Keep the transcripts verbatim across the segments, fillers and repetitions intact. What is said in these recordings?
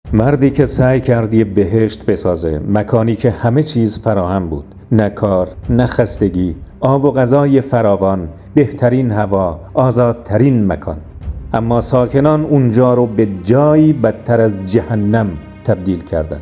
مردی که سعی کرد یه بهشت بسازه، مکانی که همه چیز فراهم بود، نه کار، نه خستگی، آب و غذای فراوان، بهترین هوا، آزادترین مکان. اما ساکنان اونجا رو به جایی بدتر از جهنم تبدیل کردن.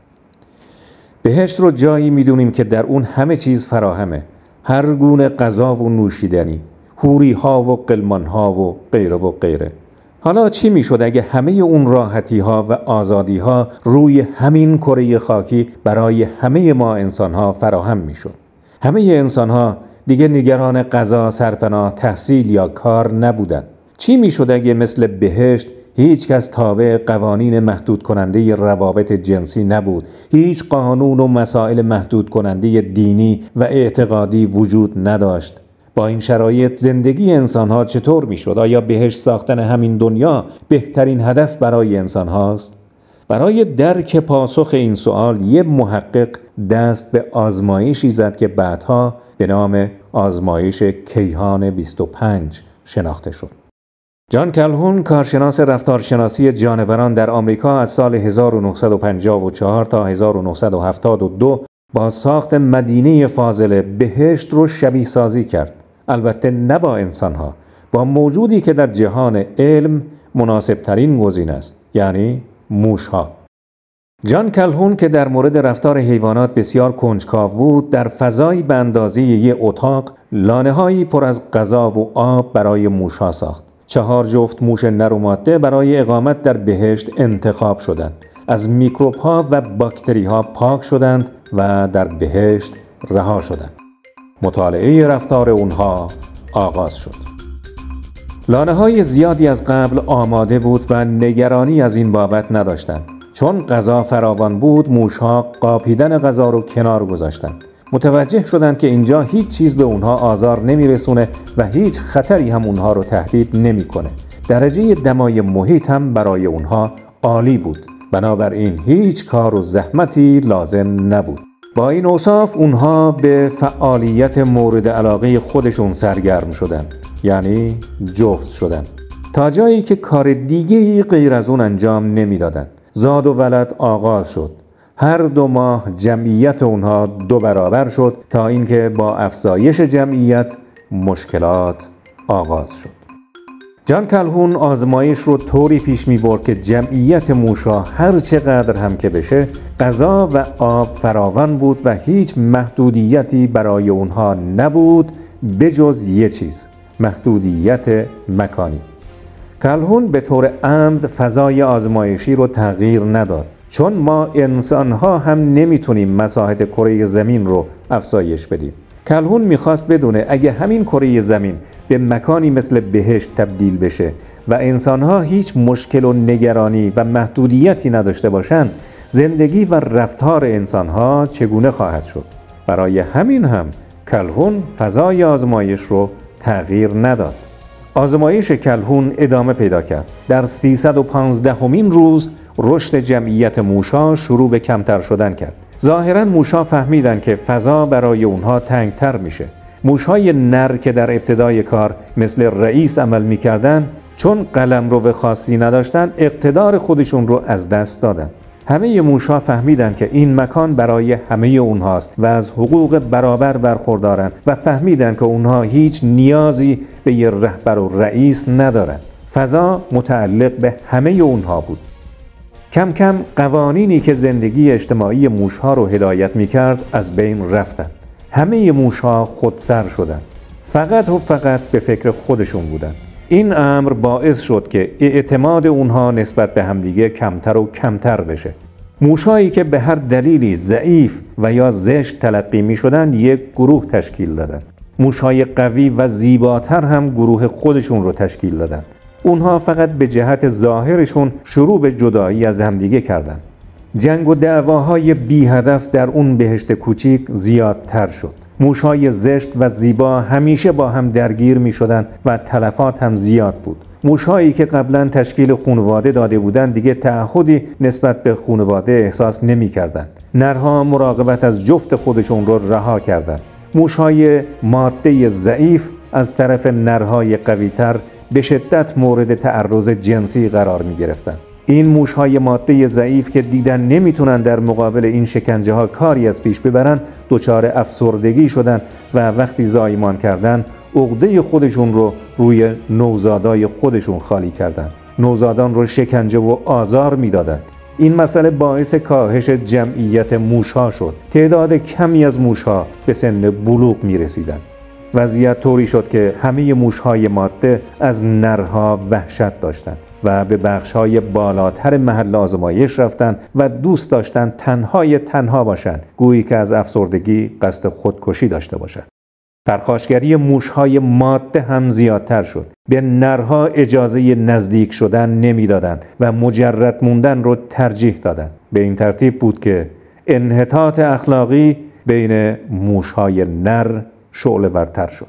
بهشت رو جایی میدونیم که در اون همه چیز فراهمه، هر گونه غذا و نوشیدنی، حوری ها و قلمان ها و غیره و غیره. حالا چی میشد اگه همه اون راحتی ها و آزادی ها روی همین کره خاکی برای همه ما انسان ها فراهم میشد؟ همه انسان ها دیگه نگران غذا، سرپناه، تحصیل یا کار نبودن. چی میشد اگه مثل بهشت هیچ کس تابع قوانین محدود کننده روابط جنسی نبود، هیچ قانون و مسائل محدود کننده دینی و اعتقادی وجود نداشت؟ با این شرایط زندگی انسان‌ها چطور میشد؟ آیا بهشت ساختن همین دنیا بهترین هدف برای انسان هاست؟ برای درک پاسخ این سوال یه محقق دست به آزمایشی زد که بعدها به نام آزمایش کیهان بیست و پنج شناخته شد. جان کلهون، کارشناس رفتارشناسی جانوران در آمریکا، از سال هزار و نهصد و پنجاه و چهار تا هزار و نهصد و هفتاد و دو با ساخت مدینه فاضله بهشت رو شبیه سازی کرد. البته نه با انسان‌ها، با موجودی که در جهان علم مناسب ترین گزینه است، یعنی موش‌ها. جان کلهون که در مورد رفتار حیوانات بسیار کنجکاو بود، در فضایی به اندازه یک اتاق لانه‌هایی پر از غذا و آب برای موش‌ها ساخت. چهار جفت موش نر و ماده برای اقامت در بهشت انتخاب شدند. از میکروب‌ها و باکتری‌ها پاک شدند و در بهشت رها شدند. مطالعه رفتار اونها آغاز شد. لانه‌های زیادی از قبل آماده بود و نگرانی از این بابت نداشتند. چون غذا فراوان بود، موش‌ها قاپیدن غذا رو کنار گذاشتند. متوجه شدند که اینجا هیچ چیز به اونها آزار نمیرسونه و هیچ خطری هم اونها رو تهدید نمیکنه. درجه دمای محیط هم برای اونها عالی بود. بنابراین هیچ کار و زحمتی لازم نبود. با این اوصاف اونها به فعالیت مورد علاقه خودشون سرگرم شدن، یعنی جفت شدن، تا جایی که کار دیگه‌ای غیر از اون انجام نمیدادن. زاد و ولد آغاز شد. هر دو ماه جمعیت اونها دو برابر شد تا اینکه با افزایش جمعیت مشکلات آغاز شد. جان کلهون آزمایش رو طوری پیش می برد که جمعیت موشا هر چقدر هم که بشه غذا و آب فراوان بود و هیچ محدودیتی برای اونها نبود بجز یه چیز: محدودیت مکانی. کلهون به طور عمد فضای آزمایشی رو تغییر نداد، چون ما انسان‌ها هم نمیتونیم مساحت کره زمین رو افزایش بدیم. کلهون میخواست بدونه اگه همین کره زمین به مکانی مثل بهشت تبدیل بشه و انسان‌ها هیچ مشکل و نگرانی و محدودیتی نداشته باشن، زندگی و رفتار انسان‌ها چگونه خواهد شد؟ برای همین هم کلهون فضای آزمایش رو تغییر نداد. آزمایش کلهون ادامه پیدا کرد. در سیصد و پانزدهمین روز رشد جمعیت موشا شروع به کمتر شدن کرد. ظاهراً موشا فهمیدن که فضا برای اونها تنگتر میشه. موشهای نر که در ابتدای کار مثل رئیس عمل میکردن، چون قلمرو خاصی نداشتن، اقتدار خودشون رو از دست دادن. همه موشها فهمیدن که این مکان برای همه اونهاست و از حقوق برابر برخوردارن و فهمیدن که اونها هیچ نیازی به یه رهبر و رئیس ندارن. فضا متعلق به همه اونها بود. کم کم قوانینی که زندگی اجتماعی موشها رو هدایت میکرد از بین رفتن. همه موشها خودسر شدن. فقط و فقط به فکر خودشون بودن. این امر باعث شد که اعتماد اونها نسبت به همدیگه کمتر و کمتر بشه. موشهایی که به هر دلیلی ضعیف و یا زشت تلقی می شدن یک گروه تشکیل دادن. موشهای قوی و زیباتر هم گروه خودشون رو تشکیل دادن. اونها فقط به جهت ظاهرشون شروع به جدایی از همدیگه کردن. جنگ و دعواهای بی هدف در اون بهشت کوچیک زیادتر شد. موشهای زشت و زیبا همیشه با هم درگیر می شدن و تلفات هم زیاد بود. موشهایی که قبلا تشکیل خانواده داده بودند دیگه تعهدی نسبت به خانواده احساس نمی کردن. نرها مراقبت از جفت خودشون رو رها کردند. موشهای ماده ضعیف از طرف نرهای قویتر به شدت مورد تعرض جنسی قرار می گرفتن. این موشهای ماده ضعیف که دیدن نمیتونن در مقابل این شکنجه ها کاری از پیش ببرن دچار افسردگی شدن و وقتی زایمان کردن عقده خودشون رو روی نوزادای خودشون خالی کردن. نوزادان رو شکنجه و آزار میدادن. این مسئله باعث کاهش جمعیت موشها شد. تعداد کمی از موشها به سن بلوغ می رسیدن. وضعیت طوری شد که همه موشهای ماده از نرها وحشت داشتند و به بخشهای بالاتر محل آزمایش رفتند و دوست داشتند تنهای تنها باشند، گویی که از افسردگی قصد خودکشی داشته باشند. پرخاشگری موشهای ماده هم زیادتر شد. به نرها اجازه نزدیک شدن نمیدادند و مجرد موندن رو ترجیح دادند. به این ترتیب بود که انحطاط اخلاقی بین موشهای نر شعله ورتر شد.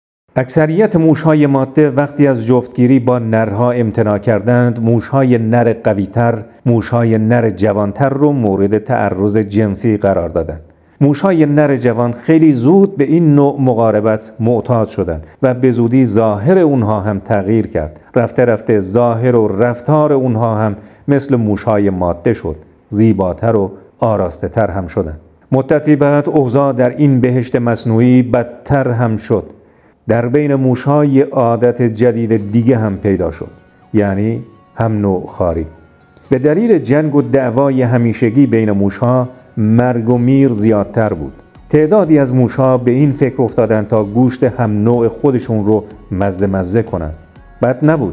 اکثریت موشهای ماده وقتی از جفتگیری با نرها امتناع کردند، موشهای نر قویتر، موشهای نر جوانتر رو مورد تعرض جنسی قرار دادند. موشهای نر جوان خیلی زود به این نوع مقاربت معتاد شدند و به زودی ظاهر اونها هم تغییر کرد. رفته رفته ظاهر و رفتار اونها هم مثل موشهای ماده شد. زیباتر و آراسته تر هم شدند. مدتی بعد اوضاع در این بهشت مصنوعی بدتر هم شد. در بین موشهای عادت جدید دیگه هم پیدا شد، یعنی هم نوع خاری. به دلیل جنگ و دعوای همیشگی بین موشها مرگ و میر زیادتر بود. تعدادی از موشها به این فکر افتادن تا گوشت هم نوع خودشون رو مزه مزه کنن. بد نبود.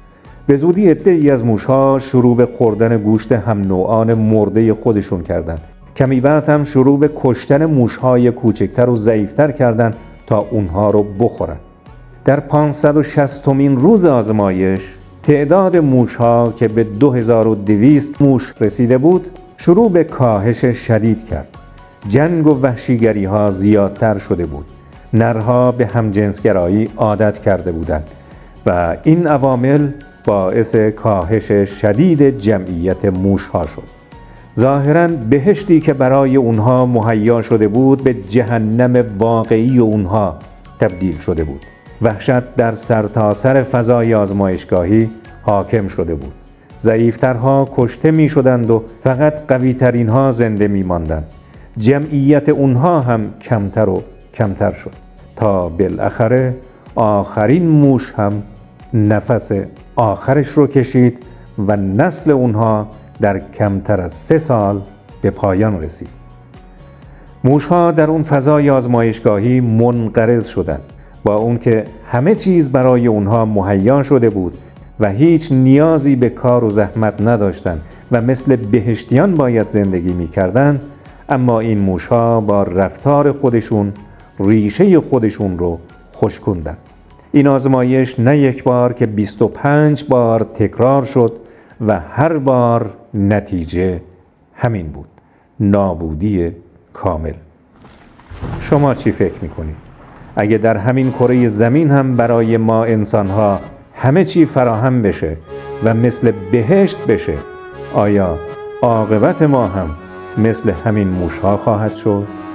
به زودی عده‌ای از موشها شروع به خوردن گوشت هم نوعان مرده خودشون کردند. کمی بعد هم شروع به کشتن موشهای کوچکتر و ضعیفتر کردند تا اونها رو بخورن. در پانصد و شصتمین روز آزمایش تعداد موشها که به دو هزار و دویست موش رسیده بود شروع به کاهش شدید کرد. جنگ و وحشیگری ها زیادتر شده بود. نرها به همجنسگرایی عادت کرده بودند و این عوامل باعث کاهش شدید جمعیت موشها شد. ظاهراً بهشتی که برای اونها مهیا شده بود به جهنم واقعی اونها تبدیل شده بود. وحشت در سرتاسر فضای آزمایشگاهی حاکم شده بود. ضعیفترها کشته می شدند و فقط قویترین ها زنده می ماندند. جمعیت اونها هم کمتر و کمتر شد تا بالاخره آخرین موش هم نفس آخرش رو کشید و نسل اونها در کمتر از سه سال به پایان رسید. موشها در اون فضای آزمایشگاهی منقرض شدند. با اون که همه چیز برای اونها مهیا شده بود و هیچ نیازی به کار و زحمت نداشتند و مثل بهشتیان باید زندگی می‌کردند، اما این موشها با رفتار خودشون ریشه خودشون رو خشکوندند. این آزمایش نه یک بار که بیست و پنج بار تکرار شد و هر بار نتیجه همین بود: نابودی کامل. شما چی فکر میکنید؟ اگه در همین کره زمین هم برای ما انسانها همه چی فراهم بشه و مثل بهشت بشه، آیا عاقبت ما هم مثل همین موشها خواهد شد؟